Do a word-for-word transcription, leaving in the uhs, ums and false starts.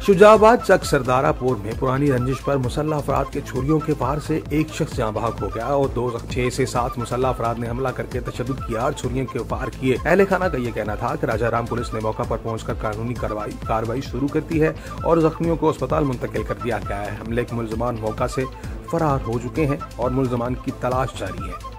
शुजाबाद चक सरदारापुर में पुरानी रंजिश पर मुसल्लह अफराद के छुरियों के वार से एक शख्स जहाँ बहक हो गया और दो छह से सात मुसल्लह अफराद ने हमला करके तशद्दुद किया और छुरियों के वार किए। अहले खाना का ये कहना था कि राजाराम पुलिस ने मौका पर पहुंचकर कानूनी कार्रवाई कार्रवाई शुरू कर दी है और जख्मियों को अस्पताल मुंतकिल कर दिया गया है। हमले के मुलजमान मौका से फरार हो चुके हैं और मुलजमान की तलाश जारी है।